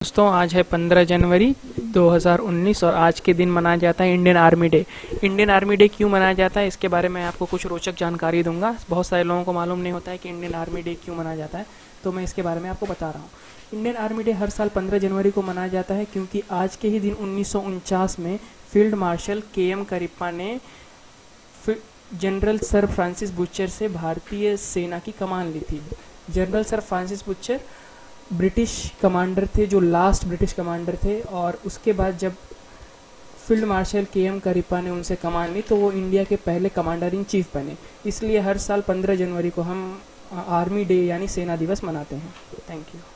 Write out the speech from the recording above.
दोस्तों, आज है 15 जनवरी 2019 और आज के दिन मनाया जाता है Indian army day. Indian army day क्यों मनाया जाता है, इसके बारे में आपको कुछ रोचक जानकारी दूंगा। बहुत सारे लोगों को मालूम नहीं होता है कि इंडियन आर्मी डे क्यों मनाया जाता है, तो मैं इसके बारे में आपको बता रहा हूँ। इंडियन आर्मी डे हर साल 15 जनवरी को मनाया जाता है क्योंकि आज के ही दिन 1949 में फील्ड मार्शल के.एम. करिप्पा ने जनरल सर फ्रांसिस बुचर से भारतीय सेना की कमान ली थी। General sir Francis Butcher British commander थे, जो लास्ट ब्रिटिश कमांडर थे, और उसके बाद जब फील्ड मार्शल के.एम. करिप्पा ने उनसे कमान ली तो वो इंडिया के पहले कमांडर इन चीफ बने। इसलिए हर साल 15 जनवरी को हम आर्मी डे यानी सेना दिवस मनाते हैं। Thank you.